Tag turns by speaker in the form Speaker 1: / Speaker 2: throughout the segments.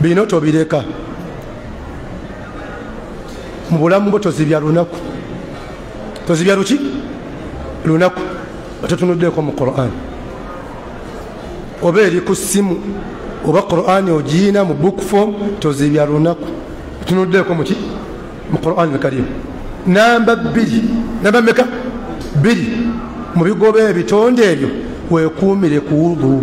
Speaker 1: bino tobireka mu bulamu bwo tozibya lunaku tozibya luki lunaku otetunuddeko mu Qur'an oba eri ku ssimu oba Qur'an ogiina mu book form tozibya lunaku otetunuddeko muki mu Qur'an al-Karim namba 2 namba meka 2 mu bigobe ebitonde ebyo weekuumire ku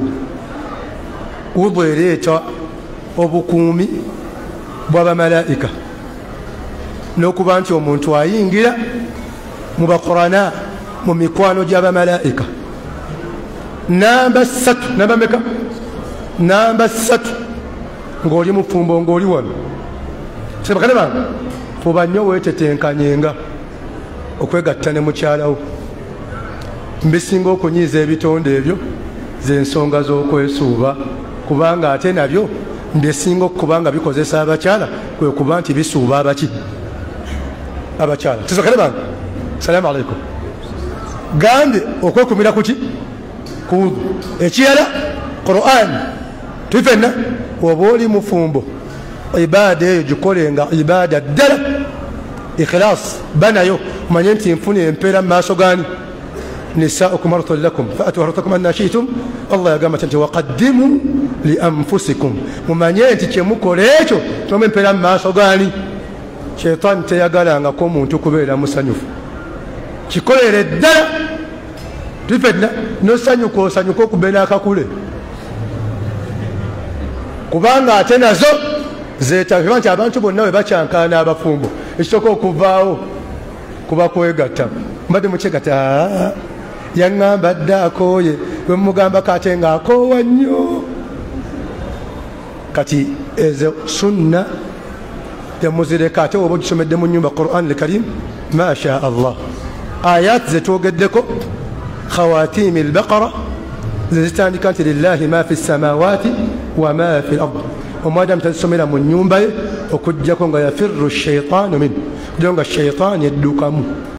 Speaker 1: wudu ereeta obukuumi bw'abamalaika n'okuba nti omuntu ayingira mu bakorana mu mikwano gy'abamalaika namba 3 namba meka namba 3 ng'oli mufumbo ng'oli wano sebakane bange fuba nnyo weetetenkanyenga okwegatta ne mukyalawo mbisinga okunyiiza ebitonde ebyo z'ensonga z'okwesuuba kubanga ate nabyo mbisinga okubanga bikozesa abakyala kwe kuba nti bisuuba abaki abakyala tuzakale bange salaamu alaikum gambye okwekumira kuki kuwudu ekirala Qur'an tufenna oba oli mufumbo ibaada eyo gikolenga ibaada ddala ikhilaas banayo manye nti nfuna empeera mu maaso gani nisaukum harthun lakum faatu harthakum anna shi'tum Allah yagamba nti waqaddimu li anfusikum mumanye nti kyemukola ekyo tuma empeera mu maaso gani Shaytan teyagalangako omuntu kubeera musanyufu kikolere ddala tufenna nosanyuka osanyuka okubeera akakule kubanga ate nazo zeetaga nti abantu bonna we bakyankaana abafumbo ekisooka okuvaawo kuba kwegatta mbadde mukyegatta yaŋŋamba dda akooye we mugamba kate ng'akoowa nnyo kati ezo sunna temuzireka ate oba ogisomedde mu nnyumba Qur'an al-Karim masha Allah ayat zetwogeddeko khawatimi al-Baqara zitandika nti lillahi ma fi samawati wa ma fi al-ard omwadamu tazisomera mu nnyumba ye okujjako nga yafirru shaytaanu min kugira nga shaytaani yeddukamu